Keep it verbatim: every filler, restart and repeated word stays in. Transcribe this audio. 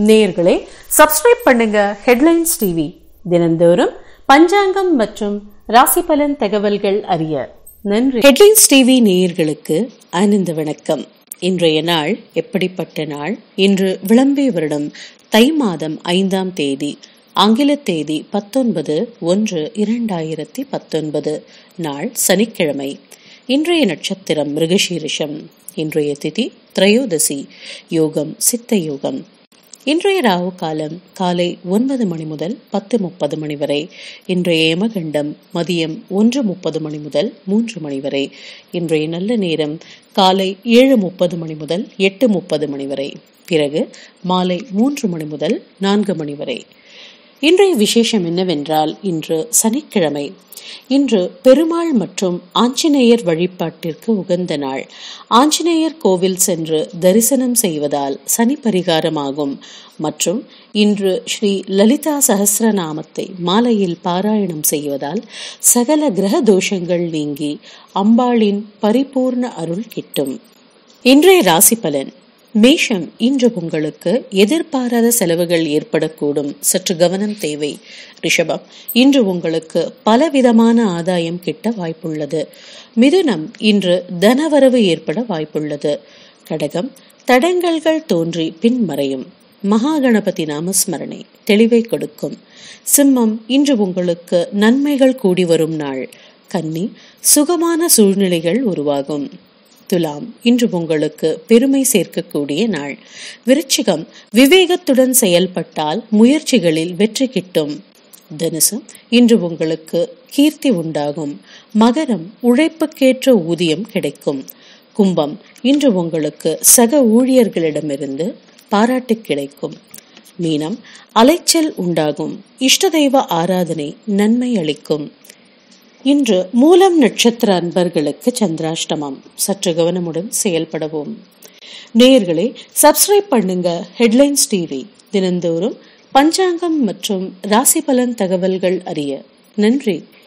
நேயர்களே, சப்ஸ்கிரைப் பண்ணுங்க headlines TV. தினந்தோறும் பஞ்சாங்கம் மற்றும் ராசி பலன் தகவல்கள் அறிய நன்றி. ஹெட்லைன்ஸ் டிவி நேயர்களுக்கு ஆனந்த வணக்கம். இன்றைய நாள் எப்படிப்பட்ட நாள்? இன்று விளம்பே வருடம் தை மாதம் ஐந்தாம் தேதி, ஆங்கில தேதி பத்தொன்பது ஒன்று இரண்டாயிரத்தி பத்தொன்பது. நாள் சனிக்கிழமை. இன்றைய நட்சத்திரம் மிருகசீரிஷம். இன்றைய திதி திரையோதசி. யோகம் சித்த யோகம். இன்றைய ராகு காலம் காலை ஒன்பது மணி முதல் பத்து முப்பது மணி வரை. இன்றைய யமகண்டம் மதியம் ஒன்று முப்பது மணி முதல் மூன்று மணி வரை. இன்றைய நல்ல நேரம் காலை ஏழு முப்பது மணி முதல் எட்டு முப்பது மணி வரை. பிறகு மாலை மூன்று மணி முதல் நான்கு மணி வரை. இன்றைய விசேஷம் என்னவென்றால், இன்று சனிக்கிழமை. இன்று பெருமாள் மற்றும் ஆஞ்சநேயர் வழிபாட்டிற்கு உகந்த நாள். ஆஞ்சநேயர் கோவில் சென்று தரிசனம் செய்வதால் சனி பரிகாரமாகும். மற்றும் இன்று ஸ்ரீ லலிதா சஹஸ்ரநாமத்தை மாலையில் பாராயணம் செய்வதால் சகல கிரக தோஷங்கள் நீங்கி அம்பாளின் பரிபூர்ண அருள் கிட்டும். இன்றைய ராசி பலன். மேஷம். இன்று உங்களுக்கு எதிர்பாராத செலவுகள் ஏற்படக்கூடும், சற்று கவனம் தேவை. ரிஷபம். இன்று உங்களுக்கு பலவிதமான ஆதாயம் கிட்ட வாய்ப்புள்ளது. மிதுனம். இன்று தனவரவு ஏற்பட வாய்ப்புள்ளது. கடகம். தடங்கல்கள் தோன்றி பின்மறையும். மகா கணபதி நாமஸ்மரணை தெளிவை கொடுக்கும். சிம்மம். இன்று உங்களுக்கு நன்மைகள் கூடி வரும் நாள். கன்னி. சுகமான சூழ்நிலைகள் உருவாகும். துலாம். இன்று உங்களுக்கு பெருமை சேர்க்கக்கூடிய நாள். விருச்சிகம். விவேகத்துடன் செயல்பட்டால் முயற்சிகளில் வெற்றி கிட்டும். தனுசு. இன்று உங்களுக்கு கீர்த்தி உண்டாகும். மகரம். உழைப்புக்கேற்ற ஊதியம் கிடைக்கும். கும்பம். இன்று உங்களுக்கு சக ஊழியர்களிடமிருந்து பாராட்டு கிடைக்கும். மீனம். அலைச்சல் உண்டாகும். இஷ்ட தெய்வ ஆராதனை நன்மை அளிக்கும். இன்று மூலம் நட்சத்திர அன்பர்களுக்கு சந்திராஷ்டமம். சற்று கவனமுடன் செயல்படவும். நேயர்களே, சப்ஸ்கிரைப் பண்ணுங்க ஹெட்லைன்ஸ் டிவி. தினந்தோறும் பஞ்சாங்கம் மற்றும் ராசி பலன் தகவல்கள் அறிய நன்றி.